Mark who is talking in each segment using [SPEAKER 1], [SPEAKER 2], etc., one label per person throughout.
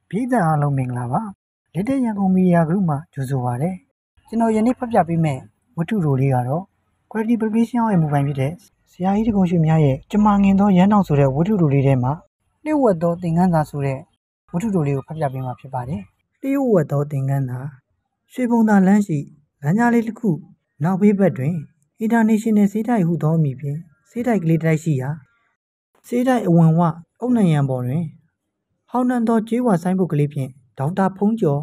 [SPEAKER 1] ပြည်သူအားလုံးမင်္ဂလာပါလက်တဲ့ရန်ကုန်မီဒီယာ group မှာကြိုဆိုပါရစေကျွန်တော်ယနေ့ဖတ်ပြပေးမယ့်ဝတ္ထုတိုလေးကတော့ quality publication ရဲ့မူပိုင်ဖြစ်တဲ့ဆရာကြီးတကုံရွှေများရဲ့ကျမငင်သောရန်တောင်ဆိုတဲ့ဝတ္ထုတိုလေးထဲမှာလျှို့ဝှက်သောသင်ခန်းစာဆိုတဲ့ဝတ္ထုတိုလေးကိုဖတ်ပြပေးမှာဖြစ်ပါတယ်လျှို့ဝှက်သောသင်ခန်းစာရွှေဘုံသာလမ်းရှိလမ်းကြားလေးတစ်ခုနောက်ဘေးဘက်တွင် International ဆေးတိုက်ဟုသောအမည်ဖြင့်ဆေးတိုက်ကလေးတစ်ရှိရာဆေးတိုက်အဝင်ဝအုတ်နံရံပေါ်တွင်ဟောင်းနှံသောကျေးဝါဆိုင်ဘုတ်ကလေးဖြင့်ဒေါက်တာဖုံးကျော်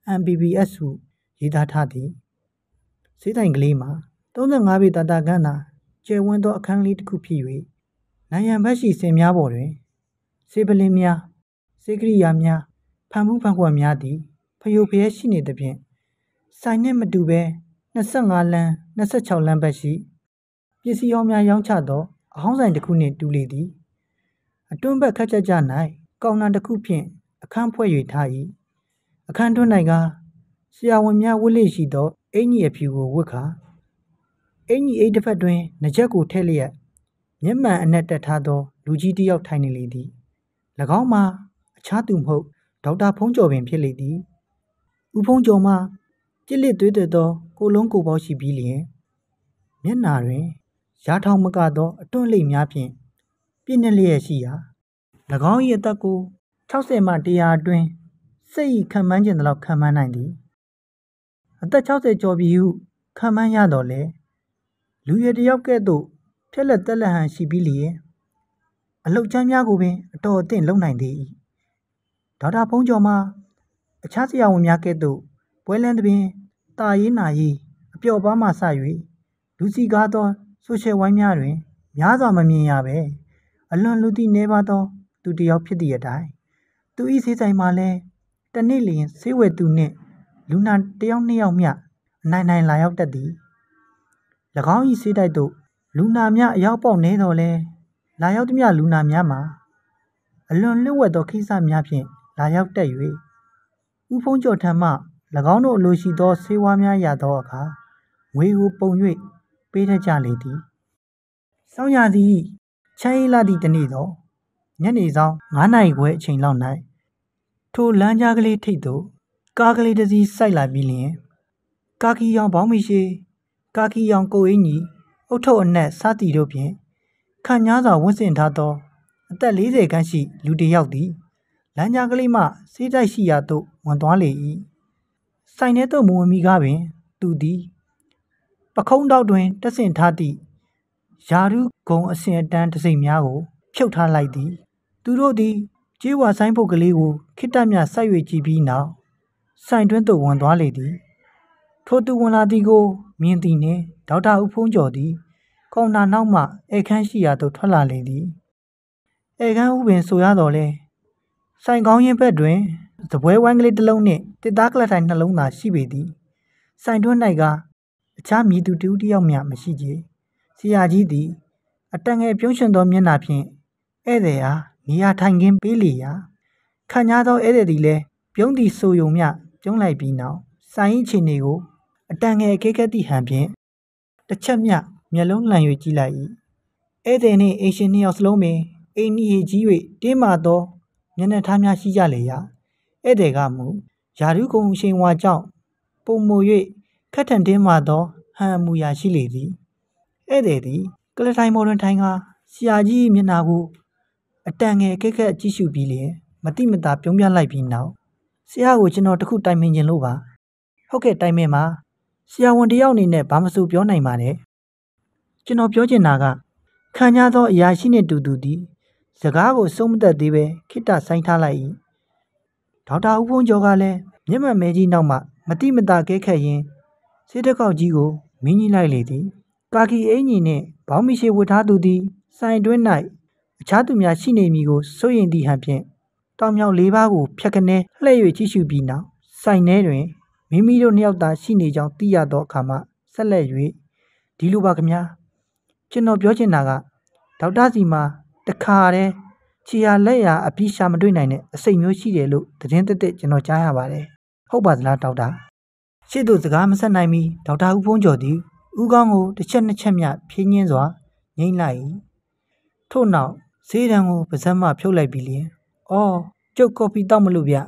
[SPEAKER 1] MBBS ဟုရေးသားထားသည်ဆေးတိုင်ကလေးမှာ35ပေတာတာကန်းသာကျယ်ဝန်းသောအခန်းကလေးတစ်ခုဖြစ်၍နိုင်ငံဘက်ရှိဆင်များပေါ်တွင်ဆေးပလင်းများဆေးကရိယာများဖန်ဖူးဖန်ခွက်များသည်ဖယိုဖျဲရှိနေသဖြင့်ဆိုင်နှင့်မတူဘဲ25လမ်း26လမ်းဘက်ရှိပစ္စည်းဟောင်းများရောင်းချသောအဟောင်းဆိုင်တစ်ခုနှင့်တူလေသည်အတွန်းဘက်ခက်ချက်ကြ၌ကောင်နာတစ်ခုဖြင့်အခန်းဖွဲ့၍ထား၏အခန်းတွင်း၌ကဆရာဝန်များဝတ်လေရှိသောအင်ကြီးအဖြူကိုဝတ်ခါအင်ကြီးအိတ်တစ်ဖက်တွင်နှကြက်ကိုထည့်လျက်မျက်မှန်အနက်တက်ထားသောလူကြီးတစ်ယောက်ထိုင်နေလေသည်၎င်းမှာအခြားသူမဟုတ်ဒေါက်တာဖုံးကျော်ပင်ဖြစ်လေသည်ဦးဖုံးကျော်မှာကြစ်လစ်သွေးသွဲသောကိုလုံးကိုပေါက်ရှိပြီးလျင်မျက်နာတွင်ရာထောင်မကသောအတွန်းလိပ်များဖြင့်ပြည့်နှက်လျက်ရှိရာ၎င်း၏အသက်ကို60မှ100အတွင်းစိတ်ခံမှန်းခြင်းလောက်ခံမှန်းနိုင်သည်အသက်60ကျော်ပြီဟုခံမှန်းရတော့လေလူရည်တယောက်ကဲ့သို့ဖြက်လက်တက်လက်ဟန်ရှိပြီးလျင်အလှုပ်ချမ်းများကိုပင်အတော်အသင့်လုံနိုင်သေး၏ဒေါက်တာဖုံးကျော်မှာအခြားဆရာဝန်များကဲ့သို့ပွဲလန်းသဖြင့်တာရေးနာရေးအပျော်ပါးမှစ၍လူစီကားသောဆိုရှယ်ဝိုင်းများတွင်များစွာမမြင်ရပဲအလွန်လူသိနေပါသောသူတစ်ယောက်ဖြစ်သည့်အတိုင်းသူ၏ဆေးဆိုင်မှာလည်းတနေ့လျင်ဆေးဝယ်သူနှင့်လူနာတစ်ယောက်နှစ်ယောက်မျှအနိုင်လာရောက်တတ်သည်၎င်း၏ဆေးတိုက်သို့လူနာများအရောက်ပေါက်နေတော့လဲလာရောက်သမျှလူနာများမှာအလွန်လျှို့ဝှက်သောကိစ္စများဖြင့်လာရောက်တတ်၍ဦးဖုံးကျော်ထံမှ၎င်းတို့အလိုရှိသောဆေးဝါးများရသောအခါငွေကိုပုံ၍ပေးထက်ကြလေသည်စောင်းရသည်ချမ်းအေးလာသည့်တနေ့တော့ညနေဆောင်9နာရီခွဲအချိန်လောက်၌ထိုလမ်းကြားကလေးထိပ်သို့ကားကလေးတစ်စီးစိုက်လာပြီးလျင်ကာကီရောင်ဘောင်းမရှိကာကီရောင်ကိုအင်းကြီးအုတ်ထုပ်အနက်စားတီတို့ဖြင့်ခန့်ညားစွာဝတ်ဆင်ထားသောအသက်40ခန့်ရှိလူတစ်ယောက်သည်လမ်းကြားကလေးမှဆေးတိုက်ရှိရာသို့ဝင်သွားလေ၏ဆိုင်ထဲသို့မဝင်မီကားပင်သူသည်ပခုံးတောက်တွင်တက်ဆင်ထားသည့်ယာရုဂုံအစင်အတန်းတစိမ့်များကိုဖြုတ်ထားလိုက်သည်သူတို့သည်ကျေးဝါဆိုင်ပုတ်ကလေးကိုခိတ္တမြစိုက်၍ကြည့်ပြီးနောက်ဆိုင်တွင်းသို့ဝင်သွားလေသည်ထိုသူဝင်လာသည်ကိုမြင်သည်နှင့်ဒေါက်တာဦးဖုံးကျော်သည်ကောင်တာနောက်မှဧကန်းရှိရာသို့ထွက်လာလေသည်ဧကန်းဦးပင်ဆိုရတော်လဲဆိုင်ကောင်းရင်ဘက်တွင်စပွဲဝိုင်းကလေးတစ်လုံးနှင့်တစ်သားကလထိုင်နှလုံးသာရှိပေသည်ဆိုင်တွင်း၌ကအခြားမည်သူတစ်ဦးတစ်ယောက်မျှမရှိကြဆရာကြီးသည်အတန်ငယ်ပြုံးရွှင်သောမျက်နှာဖြင့်ဧည့်သည်အားနေရာထိုင်ခင်းပေးလေရာခန့်ညားသောဧည့်သည်သည်လည်းပြုံးသည်ဆိုယုံမျှပြုံးလိုက်ပြီးနောက်ဆိုင်၏ခြေနေကိုအတန်ငယ်အကဲကဲသည့်ဟန်ဖြင့်တစ်ချက်မျှမျက်လုံးလှန်၍ကြည့်လိုက်၏ဧည့်သည်နှင့်အိမ်ရှင်နှစ်ယောက်စလုံးပင်အိမ်နီဟေကြီး၍တင်းမာသောမျက်နှာထားများရှိကြလေရာဧည့်သည်ကမူယာရုကုံအရှိန်ဝါကြောင့်ပုံမူ၍ခက်ထန်တင်းမာသောဟန်အမူအရာရှိလေသည်ဧည့်သည်သည်ကလထိုင်ပေါ်တွင်ထိုင်ကာဆရာကြီးမျက်နှာကိုအတန်ငယ်အခက်ခက်ကြည့်ရှုပြီးလျင်မတိမတာပြုံးပြလိုက်ပြီးနောက်ဆရာကိုကျွန်တော်တခုတိုင်ပင်ခြင်းလို့ပါဟုတ်ကဲ့တိုင်ပင်ပါဆရာဝန်တယောက်အနေနဲ့ဘာမဆိုပြောနိုင်ပါနဲ့ကျွန်တော်ပြောချင်တာကခံရသောအရာရှိနှင့်တူတူသည်စကားကိုစုံမသက်သေးပဲခိတ္တဆိုင်ထားလိုက်၏ဒေါက်တာဦးဖုံးကျော်ကလည်းမျက်မှန်မဲကြီးနောက်မှမတိမတာကဲခတ်ရင်းဆေးတစ်ခေါက်ကြီးကိုမင်းကြီးလိုက်လေသည်ကာကီအင်ကြီးနှင့်ဘောင်းမရှိဝတ်ထားသူသည်ဆိုင်တွင်း၌အခြားသူများရှိနေမည်ကိုစိုးရိမ်သည့်ဟန်ဖြင့်တောင်မြောက်လေးပါးကိုဖြတ်ကနေလှည့်၍ကြည့်ရှုပြီးနောက်ဆိုင်ထဲတွင်မိမိတို့နှစ်ယောက်သာရှိနေကြောင်းသိရသောအခါမှဆက်လက်၍ဒီလိုပါခင်ဗျာကျွန်တော်ပြောချင်တာကဒေါက်တာစီမှာတခါတည်းခြေရလက်ရအပြီးရှာမတွေ့နိုင်တဲ့အစိတ်မျိုးရှိတယ်လို့သတင်းတက်ကျွန်တော်ကြားရပါတယ်ဟုတ်ပါသလားဒေါက်တာရှေ့သို့စကားမဆက်နိုင်မီဒေါက်တာဦးဖုံးကျော်သည်ဦးခေါင်းကိုတစ်ချက်နှစ်ချက်မျှဖြင်းညင်းစွာငိမ့်လိုက်၏ထို့နောက်ဆေးတံကိုပါးစပ်မှဖြုတ်လိုက်ပြီးလျင်အော်ကျုပ်ကော်ဖီတောက်မလို့ဗျ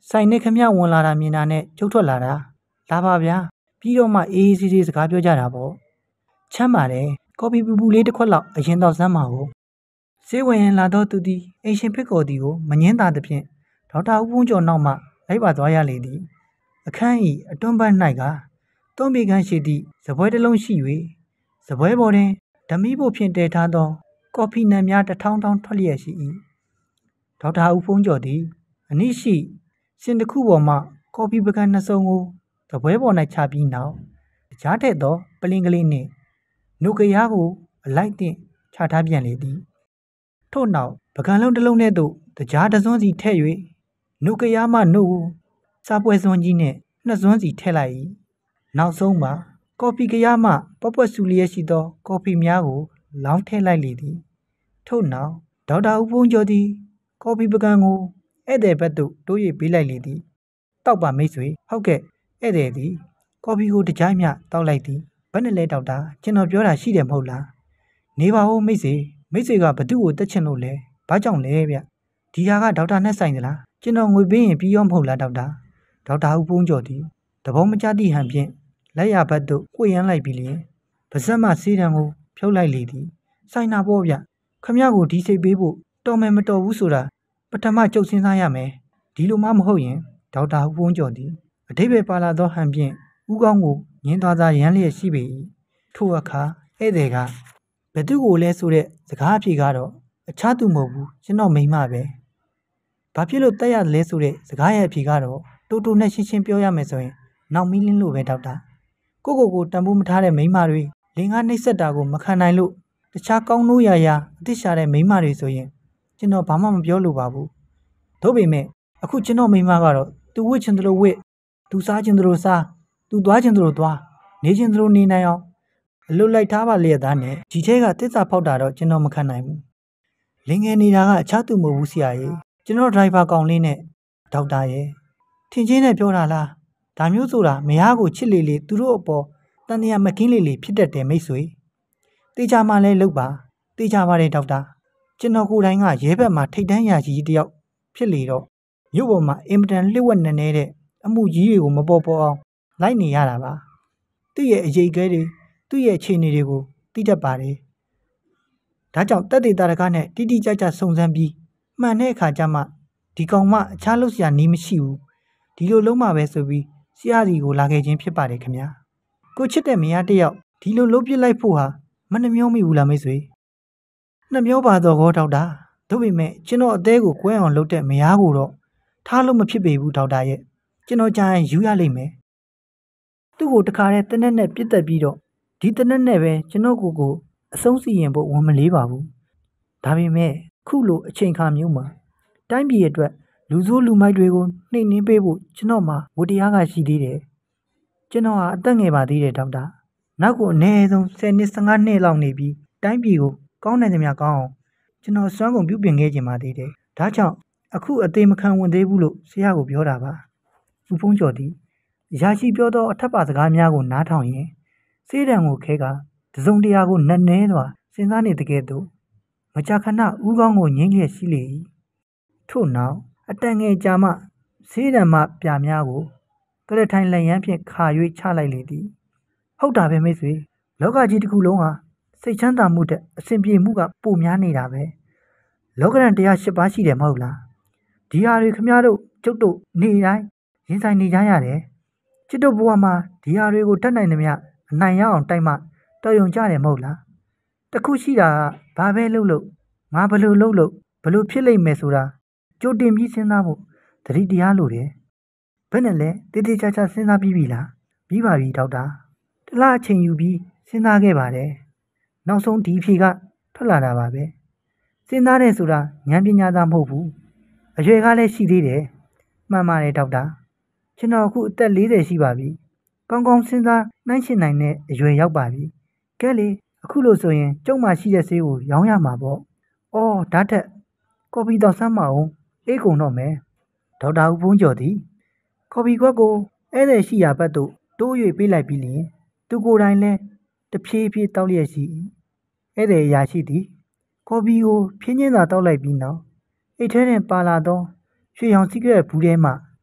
[SPEAKER 1] ဆိုင်နဲ့ခမဝင်လာတာမြင်တာနဲ့ကျုပ်ထွက်လာတာလာပါဗျာပြီးတော့မှအေးအေးဆေးဆေးစကားပြောကြတာပေါ့ချမ်းပါတယ်ကော်ဖီပူပူလေးတစ်ခွက်လောက်အရင်တော့စမ်းပါဦးစေးဝင်ရင်လာတော့သူသည်အိမ်ရှင်ဖြစ်ကော်သည်ကိုမငင်းသာသဖြင့်ဒေါက်တာဦးဖုံးကျော်နောက်မှလိုက်ပါသွားရလေသည်အခန်း၏အတွန်းပတ်၌ကတွန်းပေကန်းရှိသည့်စပွဲတစ်လုံးရှိ၍စပွဲပေါ်တွင်ဓမီဖို့ဖြင့်တည်ထားသောကော်ဖီနံများတစ်ထောင်ထောင်ထွက်လျက်ရှိ၏ဒေါက်တာဦးဖုံးကျော်သည်အနည်းရှိစင်တစ်ခုပေါ်မှကော်ဖီပကံနှစ်စုံကိုစပွဲပေါ်၌ချပြီးနောက်ကြားထက်သောပလင်ကလေးနှင့်နှုတ်ကရားကိုအလိုက်သင့်ချထားပြန်လေသည်ထို့နောက်ပကံလုံးတစ်လုံးထဲသို့တကြားတစ်စွန်းစီထည့်၍နှုတ်ကရားမှနှုတ်ကိုစားပွဲစွန်းကြီးနှင့်နှစ်စွန်းစီထည့်လိုက်၏နောက်ဆုံးမှာကော်ဖီကရားမှပွက်ပွက်ဆူလျက်ရှိသောကော်ဖီများကိုလောင်းထည့်လိုက်လေသည်ထို့နောက်ဒေါက်တာဦးဖုံးကျော်သည်ကော်ဖီပကံကိုဧည့်သည်ဘက်သို့တိုး၍ပေးလိုက်လေသည်တောက်ပါမိတ်ဆွေဟုတ်ကဲ့ဧည့်သည်သည်ကော်ဖီကိုတကြိုက်မျှတောက်လိုက်သည်ဘယ်နဲ့လဲဒေါက်တာကျွန်တော်ပြောတာရှိတယ်မဟုတ်လားနေပါဦးမိတ်ဆွေကဘသူ့ကိုတက်ချင်လို့လဲဘာကြောင့်လဲဗျဒီဟာကဒေါက်တာနဲ့ဆိုင်သလားကျွန်တော်ငွေပေးရင်ပြီးရောမဟုတ်လားဒေါက်တာဦးဖုံးကျော်သည်တဘောမကျသည့်ဟန်ဖြင့်လက်ရဘက်သို့ဝှေ့ရမ်းလိုက်ပြီးလျင်ပါဇက်မှစေးတံကိုဖြုတ်လိုက်လေသည်ဆိုင်နာပေါ့ဗျခမရကိုဒီစိတ်ပေးဖို့တော်မယ်မတော်ဘူးဆိုတာပထမကြုတ်စဉ်းစားရမယ်ဒီလိုမှမဟုတ်ရင်ဒေါက်တာဦးဖုံးကျော်သည်အထိပ္ပယ်ပါလာသောဟန်ဖြင့်ဦးကောင်းကိုငင်းသွားသားရမ်းလျက်ရှိပေ၏ထိုအခါဧည့်သည်ကဘယ်သူကိုလဲဆိုတဲ့စကားအဖြေကတော့အခြားသူမဟုတ်ဘူးကျွန်တော်မိန်းမပဲဘာဖြစ်လို့တက်ရတယ်လဲဆိုတဲ့စကားရဲ့အဖြေကတော့တိုးတိုးနဲ့ရှင်းရှင်းပြောရမယ်ဆိုရင်နောက်မီးလင်းလို့ပဲဒေါက်တာကိုတန်ဖိုးမထားတဲ့မိန်းမတွေလင်ကားနှိပ်စက်တာကိုမခံနိုင်လို့တခြားကောင်းနိုးရာအသစ်ရှာတဲ့မိန်းမတွေဆိုရင်ကျွန်တော်ဘာမှမပြောလိုပါဘူးဒါပေမဲ့အခုကျွန်တော်မိန်းမကတော့သူဝစ်ချင်သလိုဝစ်သူစားချင်သလိုစားသူသွားချင်သလိုသွားနေချင်သလိုနေနိုင်အောင်အလွတ်လိုက်ထားပါလျက်သားနဲ့ဒီထဲကတစ္ဆာဖောက်တာတော့ကျွန်တော်မခံနိုင်ဘူးလင်ငယ်နေတာကအခြားသူမဟုတ်ဘူးဆရာကြီးကျွန်တော်ဒရိုင်ဘာကောင်လေးနဲ့ဒေါက်တာရဲ့ထင်ချင်းနဲ့ပြောတာလားဒါမျိုးဆိုတာမယားကိုချစ်လေလေသူတို့အပေါ်တန်တရားမကင်းလေလေဖြစ်တတ်တယ်မိတ်ဆွေတေချာမှလည်းလုပ်ပါတေချာပါတယ်ဒေါက်တာကျွန်တော်ကိုယ်တိုင်ကရဲဘက်မှာထိတ်တန်းရာကြီးတယောက်ဖြစ်လေတော့မြို့ပေါ်မှာအင်မတန်လှိဝက်နေတဲ့အမှုကြီးတွေကိုမပေါ်အောင်လိုက်နေရတာပါသူ့ရဲ့အရေးအကဲတွေသူ့ရဲ့အခြေအနေတွေကိုသိတတ်ပါတယ်ဒါကြောင့်တက်သေးတာတကားနဲ့တိတိကျကျစုံစမ်းပြီးမှန်တဲ့အခါကျမှဒီကောင်မအခြားလို့ဆရာနေမရှိဘူးဒီလိုလုံးမှပဲဆိုပြီးဆရာစီကိုလာခဲ့ခြင်းဖြစ်ပါတယ်ခင်ဗျာကိုချစ်တဲ့မယားတယောက်ဒီလိုလုံးပြစ်လိုက်ဖို့ဟာမနှမျောမိဘူးလားမိတ်ဆွေနှမျောပါတော့ကောဒေါက်တာဒါပေမဲ့ကျွန်တော်အသေးကိုကွဲအောင်လုပ်တဲ့မယားကိုတော့ထားလို့မဖြစ်ပေဘူးဒေါက်တာရဲ့ကျွန်တော်ကြာရင်ယူရလိမ့်မယ်သူ့ကိုတခါတည်းတနက်နဲ့ပြစ်တက်ပြီးတော့ဒီတနက်နဲ့ပဲကျွန်တော်ကိုအဆုံးစီရင်ဖို့ဝန်မလေးပါဘူးဒါပေမဲ့ခုလိုအချိန်ခါမျိုးမှာတိုင်းပြည်အတွက်လူဆိုးလူမိုက်တွေကိုနှိမ်နှင်းပေးဖို့ကျွန်တော်မှာဝတ္တရားကရှိသေးတယ်ကျွန်တော်ဟာအသက်ငယ်ပါသေးတယ်ဒေါက်တာနောက်ကိုအနည်းဆုံး10နှစ်15နှစ်လောက်နေပြီးတိုင်းပြည်ကိုကောင်းနိုင်သမျှကောင်းအောင်ကျွန်တော်စွမ်းကုန်ပြုပြင်ခဲ့ခြင်းပါသေးတယ်ဒါကြောင့်အခုအသေးမခံဝင်သေးဘူးလို့ဆရာကိုပြောတာပါဦးဖုံးကျော်သည်ရာရှိပြောသောအထက်ပါစကားများကိုနားထောင်ရင်စေးတံကိုခဲကတစုံတရာကိုနက်နဲစွာစဉ်းစားနေတကယ်သို့မကြာခဏဦးကောင်းကိုငိမ့်လျက်ရှိလေ၏ထို့နောက်အတန်ငယ်ကြာမှစေးတံမှပြများကိုကလထိုင်လက်ရန်ဖြင့်ခါ၍ချလိုက်လေသည်ဟုတ်တာပဲမိတ်ဆွေလောကကြီးတစ်ခုလုံးဟာစိတ်ချမ်းသာမှုတဲ့အစဉ်ပြေမှုကပိုများနေတာပဲလောကရန်တရား၈ပါးရှိတယ်မဟုတ်လားဒီဟာတွေခမတို့ကျုပ်တို့နေတိုင်းရင်ဆိုင်နေကြရတယ်ချစ်တို့ဘဝမှာဒီဟာတွေကိုတတ်နိုင်သမျှအနိုင်ရအောင်တိုက်မှတော်ရုံကြတယ်မဟုတ်လားတခုရှိတာကဘာပဲလုပ်ငါဘလို့လုပ်ဘလို့ဖြစ်လိမ့်မယ်ဆိုတာကြိုတင်ပြီးစဉ်းစားဖို့သတိတရားလိုတယ်ဘယ်နဲ့လဲတေးသေးချာချာစဉ်းစားပြီးပြီလားပြီးပါပြီဒေါက်တာတလားအချိန်ယူပြီးစဉ်းစားခဲ့ပါတယ်နောက်ဆုံးဒီအဖြေကထွက်လာတာပါပဲစဉ်းစားတယ်ဆိုတာဉာဏ်ပညာသာမဟုတ်ဘူးအရွယ်ကလည်းရှိသေးတယ်မှန်ပါတယ်ဒေါက်တာကျွန်တော်အခုအသက်40ရှိပါပြီကောင်းကောင်းစဉ်းစားနှိုင်းရှင်းနိုင်တဲ့အရွယ်ရောက်ပါပြီကဲလေအခုလို့ဆိုရင်ကျုံမှရှိတဲ့ဆေးကိုရောင်းရမှာပေါ့အော်ဓာတ်ထက်ကော်ဖီတော့စမ်းမအောင်အေးကုန်တော့မယ်ဒေါက်တာဦးဖုံးကျော်သည်ကော်ဖီခွက်ကိုဧည့်သည်ရှိရာဘက်သို့တိုး၍ပေးလိုက်ပြီးလျှင်သူကိုယ်တိုင်လည်းတဖြည်းဖြည်းတောက်လျက်ရှိ၏ဧည့်သည်အရာရှိသည်ကော်ဖီကိုဖြင်းချင်းသာတောက်လိုက်ပြီးနောက်အိတ်ထဲတွင်ပါလာသောရွှေရောင်စီးကရက်ဘူးထဲမှ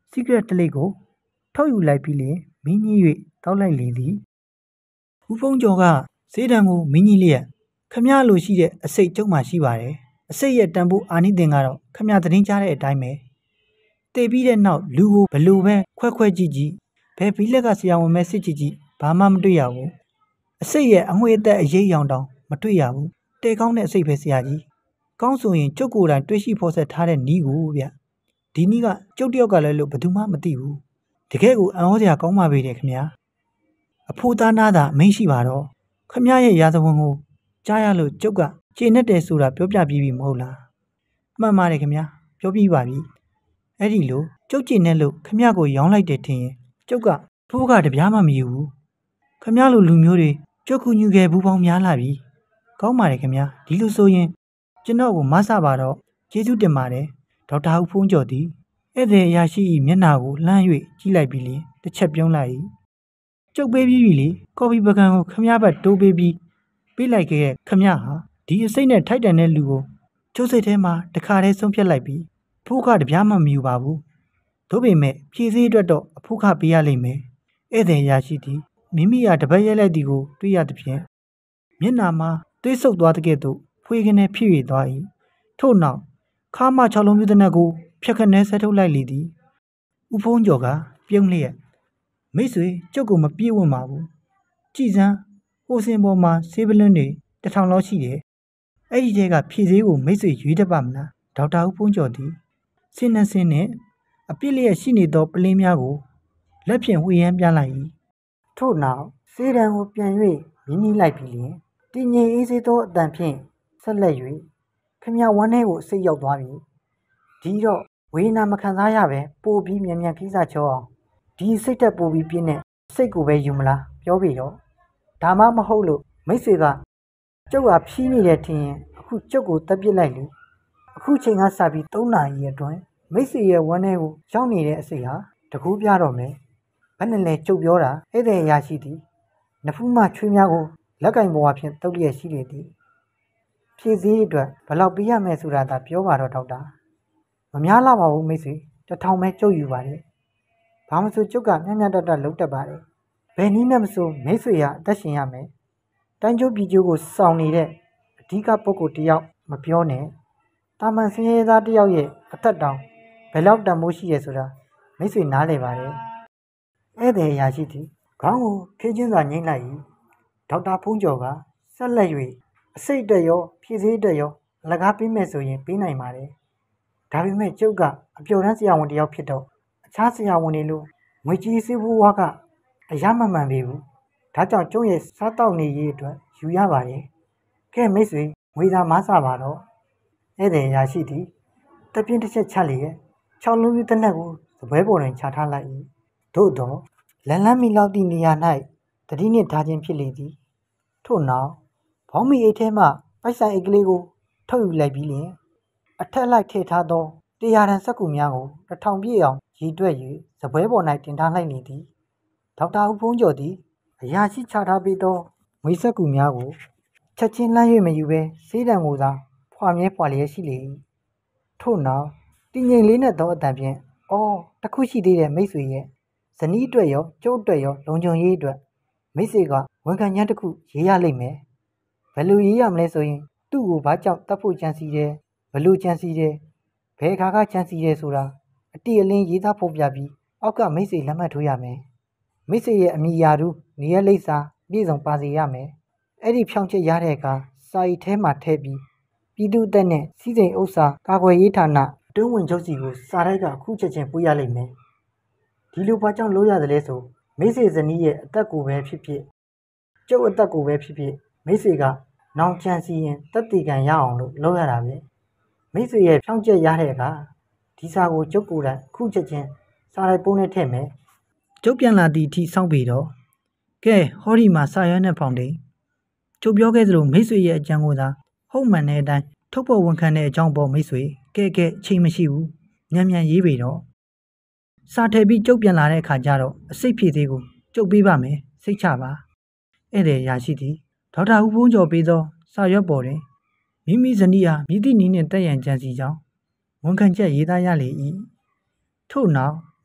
[SPEAKER 1] စီကရက်တလိပ်ကိုထုတ်ယူလိုက်ပြီးလျှင်မင်းကြီး၍တောက်လိုက်လေသည်ဦးဖုံးကျော်ကဆေးတံကိုမင်းကြီးလျက်ခမရလိုရှိတဲ့အစိတ်ကျုပ်မှရှိပါတယ်အစိတ်ရဲ့တန်ဖိုးအာနိသင်ကတော့ခမရသတင်းကြားတဲ့အတိုင်းပဲတည်ပြီးတဲ့နောက်လူကိုဘလို့ပဲခွဲကြည့်ကြည့်ဘယ်ဘီလက်ကဆရာဝန်မဲစစ်ကြည့်ကြည့်ဘာမှမတွေ့ရဘူးအစိတ်ရဲ့အငွေအသက်အရေးအယောင်တောင်မတွေ့ရဘူးတဲကောင်းတဲ့အစိတ်ပဲဆရာကြီးကောင်းဆိုရင်ကျုပ်ကိုယ်တိုင်တွေးရှိဖော်ဆက်ထားတဲ့နီးကိုဗျဒီနီးကကျုပ်တယောက်ကလည်းလို့ဘယ်သူမှမသိဘူးတကယ်ကိုအံ့ဩစရာကောင်းပါပေတယ်ခင်ဗျာအဖိုးသားနာတာမင်းရှိပါတော့ခမရရဲ့ရာဇဝင်ကိုကြားရလို့ကျုပ်ကကျေနပ်တယ်ဆိုတာပြောပြပြီးပြီမဟုတ်လားမှန်ပါတယ်ခင်ဗျာပြောပြပါပြီအဲ့ဒီလိုကျုပ်ကျေနပ်လို့ခမရကိုရောင်းလိုက်တယ်ထင်ရင်ကျုပ်ကဖိုးကတပြားမှမယူဘူးခမရလိုလူမျိုးတွေကျုပ်ကူညူခဲ့ဘူးပေါင်းများလာပြီကောင်းပါတယ်ခင်ဗျာဒီလိုဆိုရင်ကျွန်တော်ကိုမဆပါတော့ကျေးဇူးတင်ပါတယ်ဒေါက်တာဦးဖုံးကျော်သည်ဧည့်သည်အရာရှိ၏မျက်နှာကိုလှမ်း၍ကြည့်လိုက်ပြီးလျှင်တစ်ချက်ပြုံးလိုက်၏ကျုပ်ပေးပြီးပြီလေကော်ဖီပကံကိုခမရဘက်တိုးပေးပြီးပေးလိုက်ခဲ့ခမရဟာဒီအစိတ်နဲ့ထိုက်တန်တဲ့လူကိုကျုပ်စိတ်ထဲမှာတခါတည်းဆုံးဖြတ်လိုက်ပြီးဖိုးကတပြားမှမယူပါဘူးသို့ပေမဲ့ဖြည့်စည်းအတွက်တော့အဖိုးကပေးရလိမ့်မယ်ဧည့်သည်အရာရှိသည်မိမိကတပတ်ရဲလိုက်သည်ကိုတွေ့ရသဖြင့်မျက်နှာမှာသွေးဆုပ်သွားတဲ့ကဲ့သို့ဖွေးကနေဖြစ်၍သွား၏ထို့နောက်ခါမ6လုံးပြတဲ့နက်ကိုဖြက်ခနဲဆက်ထုတ်လိုက်လေသည်ဦးဖုံးကျော်ကပြုံးလျက်မိတ်ဆွေကျုပ်ကိုမပြေးဝံ့ပါဘူးကြည်စမ်းဟိုစင်ပေါ်မှာဆေးပလင်းတွေ1000လောက်ရှိတယ်အဲ့ဒီတဲကဖြည့်စည်းကိုမိတ်ဆွေရွေးတတ်ပါမလားဒေါက်တာဦးဖုံးကျော်သည်စင်းနဲ့အပြစ်လျက်ရှိနေသောပလင်းများကိုလက်ဖြင့်ဝှေ့ရမ်းပြလိုက်၏ထို့နောက်ဆေးတံကိုပြန်၍မြင်းကြီးလိုက်ပြီးလျှင်တည်ငြိမ်အေးဆေးသောအတန်ဖြင့်ဆက်လက်၍ခမရဝမ်းထဲကိုစိတ်ရောက်သွားပြီဒီတော့ဝေဒနာမခံစားရပဲပို့ပြီးမြန်ခီးစားချောအောင်ဒီစိတ်တက်ပို့ပြီးပြင်းတဲ့စိတ်ကိုပဲယူမလားပြောပြီတော့ဒါမှမဟုတ်လို့မိတ်ဆွေကကျုပ်ကဖြီးနေတယ်ထင်ရင်အခုကျုပ်ကိုတက်ပစ်လိုက်လေအခုချိန်ကစပြီး3နာရီအတွင်းမိတ်ဆွေရဲ့ဝမ်းထဲကိုရောက်နေတဲ့အစိတ်ဟာတကူးပြတော့မယ်ဘယ်နဲ့လဲကျုပ်ပြောတာဧည့်သည်အရာရှိသည်နဖူးမှချွေးများကိုလက်ကင်ပေါ်အဖြစ်တုပ်လျက်ရှိလေသည်ဖြည့်စည်းအတွက်ဘယ်လောက်ပေးရမယ်ဆိုတာသာပြောပါတော့ဒေါက်တာမများလာပါဘူးမိတ်ဆွေ1000ပဲကျုပ်ယူပါတယ်ဘာမဆိုကျုပ်ကမျှတလုပ်တတ်ပါတယ်ဘယ်နည်းနဲ့မဆိုမိတ်ဆွေရအသက်ရှင်ရမယ်တိုင်းကျိုးပြည်ကျိုးကိုစောင့်နေတဲ့အဓိကပုဂ္ဂိုလ်တယောက်မပြောနဲ့တာမန်စင်းရဲသားတယောက်ရဲ့အသက်တောင်ဘယ်လောက်တန်ဖိုးရှိရဲဆိုတာမိတ်ဆွေနားလည်ပါတယ်ဧည့်သည်အရာရှိသည်ခေါင်းကိုဖြည့်ချင်းစွာငိမ့်လိုက်၏ဒေါက်တာဖုံးကျော်ကဆက်လက်၍အစိတ်တက်ရောဖြည့်စည်းတက်ရောအလကားပေးမယ်ဆိုရင်ပေးနိုင်ပါတယ်ဒါပေမဲ့ကျုပ်ကအပျော်တမ်းဆရာဝန်တယောက်ဖြစ်တော့အခြားဆရာဝန်တွေလိုငွေကြီးစေးဖို့ဝါကအရမမှန်ပေဘူးဒါကြောင့်ကျုပ်ရဲ့စားတောက်နေရေးအတွက်ယူရပါတယ်ကဲမိတ်ဆွေငွေသာမဆပါတော့ဧည့်သည်အရာရှိသည်တပြင်းတစ်ချက်ချလျက်6လုံးပြတဲ့နက်ကိုစပွဲပေါ်တွင်ချထားလိုက်၏သို့တော့လန်လန်းမီလောက်သည့်နေရာ၌တတိနှင့်ထားခြင်းဖြစ်လေသည်ထို့နောက်ဘောင်းမီအိတ်ထဲမှပိုက်ဆိုင်အိတ်ကလေးကိုထုတ်ယူလိုက်ပြီးလျှင်အထက်လိုက်ထည့်ထားသော100တန်စက္ကူများကို1000ပြည့်အောင်ရည်တွက်၍စပွဲပေါ်၌တင်ထားလိုက်နေသည်ဒေါက်တာဦးဖုံးကျော်သည်အရာရှိချထားပေးသောငွေစက္ကူများကိုချက်ချင်းလှမ်း၍မယူဘဲဆေးတံကိုသာဖွာမြဲဖွာလျက်ရှိလေ၏ထို့နောက်တည်ငြိမ်လေးနဲ့သောအတန်ဖြင့်အော်တခုရှိသေးတဲ့မိတ်ဆွေရဲ့ဇနီးအတွက်ရောကျုပ်အတွက်ရောလုံခြုံရေးအတွက်မိတ်ဆွေကဝန်ခံချမ်းတစ်ခုရေးရလိမ့်မယ်ဘယ်လိုရေးရမလဲဆိုရင်သူ့ကိုဘာကြောင့်တတ်ဖို့ကြံစီတယ်ဘယ်လိုကြံစီတယ်ဘယ်အခါကကြံစီတယ်ဆိုတာအတိအလင်းရေးသားဖို့ပြပြီးအောက်ကမိတ်ဆွေလက်မှတ်ထိုးရမယ်မိတ်ဆွေရဲ့အမိယာတူနေရလိပ်စာပြည်စုံပါစေရမယ်အဲ့ဒီဖြောင်းချက်ရတဲ့အခါစာရီထဲမှာထည့်ပြီးပြည်သူ့အသက်နဲ့စီးစိမ်ဥစ္စာကာကွယ်ရေးဌာနအတွင်းဝင်ချုပ်စီကိုစာတိုက်ကအခုချက်ချင်းပို့ရလိမ့်မယ်ဒီလိုဘာကြောင့်လုပ်ရတယ်လဲဆိုမိတ်ဆွေဇနီးရဲ့အသက်ကိုပဲဖြစ်ဖြစ်ကျုပ်အသက်ကိုပဲဖြစ်ဖြစ်မိတ်ဆွေကနောင်ချန်စီရင်တက်တီကန်ရအောင်လို့လုပ်ရတာပဲမိတ်ဆွေရဲ့ဖြောင်းချက်ရတဲ့အခါဒီစာကိုကျုပ်ကိုယ်တိုင်အခုချက်ချင်းစာရိုက်ပုံးနဲ့ထည့်မယ်ကျုပ်ပြန်လာသည့်အထိစောင့်ပေတော့ကဲဟောဒီမှာစာရွက်နဲ့ဖောင်တိန်ကျုပ်ပြောခဲ့သလိုမိတ်ဆွေရဲ့အကြံကိုသာဟုတ်မှန်တဲ့အတိုင်းထုတ်ပေါ်ဝန်ခံတဲ့အကြောင်းပေါ်မိတ်ဆွေကဲအချိန်မရှိဘူးမြန်ရေးပေတော့စာထည့်ပြီးကျုပ်ပြန်လာတဲ့အခါကျတော့အစိတ်ဖြည့်သေးကိုကျုပ်ပေးပါမယ်စိတ်ချပါဧည့်သည်ရရှိသည်ဒေါက်တာဦးဖုံးကျော်ပေးသောစာရွက်ပေါ်တွင်မိမိဇနီးအားမြည်သည့်နည်းနှင့်တက်ရန်ကြံစီကြောင်းဝန်ခံချက်ရေးသားရလေ၏ထို့နောက်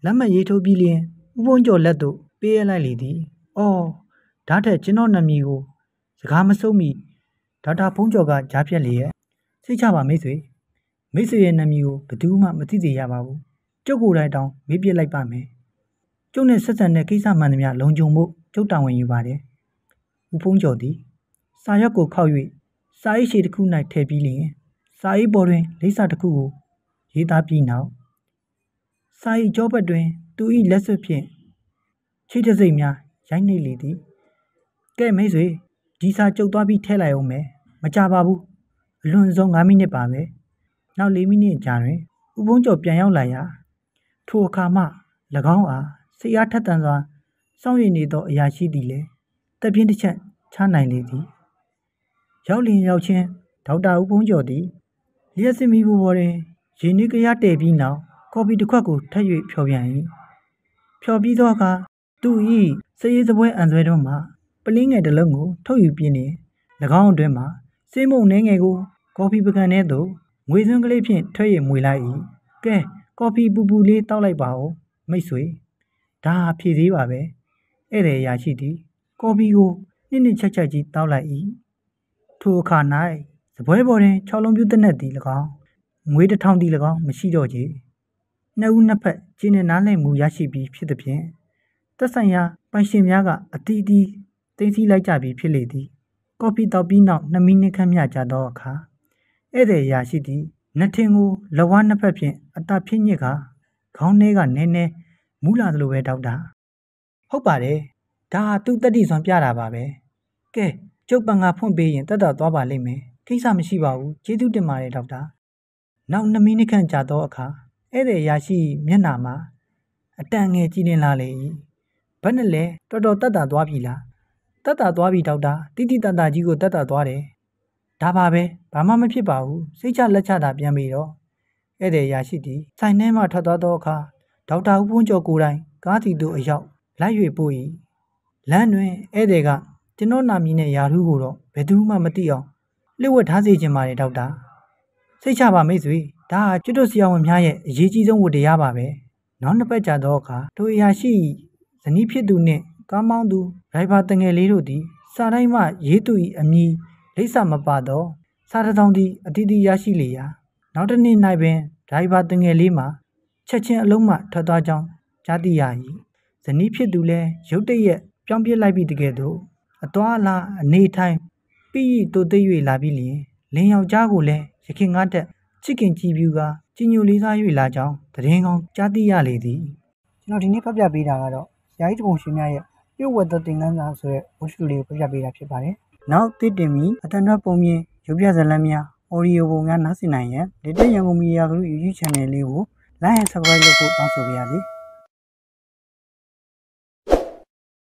[SPEAKER 1] လက်မှတ်ရေးထိုးပြီးလျင်ဦးဘုံကျော်လက်သို့ပေးအပ်လိုက်လေသည်။အော်ဒါထက်ကျွန်တော်နာမည်ကိုစကားမဆုံးမီဒေါက်တာဘုံကျော်ကကြားဖြတ်လျက်စိတ်ချပါမိတ်ဆွေမိတ်ဆွေရဲ့နာမည်ကိုဘယ်သူမှမသိသေးရပါဘူး။ကျုပ်ကိုယ်တိုင်တောင်မေးပြလိုက်ပါမယ်။ကျုပ်နဲ့ဆက်ဆံတဲ့ကိစ္စမှန်သမျှလုံခြုံဖို့ကျုပ်တာဝန်ယူပါတယ်။ဦးဘုံကျော်သည်စာရွက်ကိုခောက်၍စာအိတ်ရှည်တစ်ခု၌ထည့်ပြီးလျင်စာအိတ်ပေါ်တွင်လိပ်စာတစ်ခုကိုရေးသားပြီးနောက်စာအိတ်ကြောဘက်တွင်သူ၏လက်စွပ်ဖြင့်ချိတ်တစိမ့်များရိုက်နှိပ်လေသည်ကဲမိတ်ဆွေဒီစာကျုပ်သွားပြီးထည့်လိုက်အောင်မယ်မကြပါဘူးအလွန်ဆုံး9မိနစ်ပါပဲနောက်4မိနစ်ကြာတွင်ဦးဘုံကျော်ပြန်ရောက်လာရာထိုအခါမှ၎င်းအားစိတ်အားထက်သန်စွာစောင့်ရနေသောအရာရှိသည်လေတပ်ပြင်းတစ်ချက်ချနိုင်လေသည်ရောက်လျင်ရောက်ချင်းဒေါက်တာဦးဘုံကျော်သည်လျှက်စစ်မီးပေါ်တွင်ရေနွေးကြရတဲ့ပြီးနောက်ကော်ဖီတစ်ခွက်ကိုထပ်၍ဖျော်ပြန်၏ဖျော်ပြီးသောအခါသူ၏စရေးစပွဲအံဆွဲတွန်းမှပလင်းငယ်တစ်လုံးကိုထုတ်ယူပြင်းနေ၎င်းအတွင်းမှစေးမုံနှဲငယ်ကိုကော်ဖီပကံထဲသို့ငွေစွန်းကလေးဖြင့်ထွက်၍မွေလိုက်၏ကဲကော်ဖီပူပူလေးတောက်လိုက်ပါဦးမိတ်ဆွေဒါဖြည့်သေးပါပဲဧည့်သည်အရာရှိသည်ကော်ဖီကိုနှစ်ချက်ချက်ကြီးတောက်လိုက်၏ထိုအခါ၌စပွဲပေါ်တွင်6လုံးပြူတနက်သည်၎င်းငွေ1000သည်၎င်းမရှိတော့ချေနှစ်ဦးနှစ်ဖက်ကျင်းနဲ့နားလည်မှုရရှိပြီးဖြစ်သည်ဖြင့်သက်ဆိုင်ရာပိုင်ရှင်များကအတီးတီးသိသိလိုက်ကြပြီးဖြစ်လေသည်ကော်ဖီတောက်ပြီးနောက်2မိနစ်ခန့်မျှကြာသောအခါဧည့်သည်အရာရှိသည်နှစ်ထင်းကိုလက်ဝါးနှစ်ဖက်ဖြင့်အတာဖြစ်ညစ်ကခေါင်းထဲကနည်းနည်းမူးလာသလိုပဲဒေါက်တာဟုတ်ပါတယ်ဒါဟာသူ့တတိစွမ်းပြတာပါပဲကဲကျုပ်ပန်ကဖွင့်ပေးရင်တက်တာသွားပါလိမ့်မယ်ကိစ္စမရှိပါဘူးကျေးဇူးတင်ပါတယ်ဒေါက်တာနောက်2မိနစ်ခန့်ကြာသောအခါဧည့်သည်အရာရှိမျက်နှာမှာအတန်ငယ်ကြည်လင်လာလေ၏ဘယ်နဲ့လဲတော်တော်တက်တာသွားပြီလားတက်တာသွားပြီဒေါက်တာတိတိတတ်တာကြီးကိုတက်တာသွားတယ်ဒါပါပဲဘာမှမဖြစ်ပါဘူးစိတ်ချလက်ချတာပြန်ပြီတော့ဧည့်သည်အရာရှိသည်ဆိုင်ထဲမှထွက်သွားသောအခါဒေါက်တာဦးဘုန်းကျော်ကိုယ်တိုင်ကားစီသို့အရောက်လိုက်၍ပို့၏လမ်းတွင်ဧည့်သည်ကကျွန်တော်နာမည်နဲ့ယာထူးကိုတော့ဘယ်သူမှမသိအောင်လျှို့ဝှက်ထားစေချင်ပါတယ်ဒေါက်တာစိတ်ချပါမိတ်ဆွေဒါဟာကျွတ်တို့ဆရာဝန်များရဲ့အရေးကြီးဆုံးဝတ္တရားပါပဲနောက်နှစ်ပတ်ကြာသောအခါထိုအရာရှိဇနီးဖြစ်သူနှင့်ကားမောင်းသူဒရိုင်ဘာတငယ်လေးတို့သည်စာတိုင်းမှရေးသူ၏အမည်လိပ်စာမပါသောစာတစ်စောင်သည်အတီးတီးရရှိလေရာနောက်တစ်နေ့၌ပင်ဒရိုင်ဘာတငယ်လေးမှာချက်ချင်းအလုံးမှထွက်သွားကြောင်းကြားသိရ၏ဇနီးဖြစ်သူလည်းရုတ်တရက်ပြောင်းပြစ်လိုက်ပြီးတကယ်တော့အသွားအလာအနေထိုင်ပြီးတိုသိ၍လာပြီးလင်ယောက်ျားကိုလည်းရခင်ကားတက်ချစ်ခင်ကြည်ပြူကကြီးညိုလေးစား၍လာကြောင်းသတင်းကောင်းကြားသိရလေသည်ကျွန်တော်ဒီနေ့ဖတ်ပြပေးတာကတော့ဆရာကြီးတပုံရှင်များရဲ့ပြုတ်ဝတ်သောသင်ခန်းစာဆိုတဲ့ဝတ္ထုလေးကိုဖတ်ပြပေးတာဖြစ်ပါတယ်နောက်တည်တင်ပြီးအတန်တော်ပုံမြင်ရုပ်ပြဇာတ်လမ်းများ audio ပုံများနားဆင်နိုင်ရန် Little Yangon Media Group YouTube channel လေးကို like and subscribe လုပ်ဖို့တောင်းဆိုပါရစေ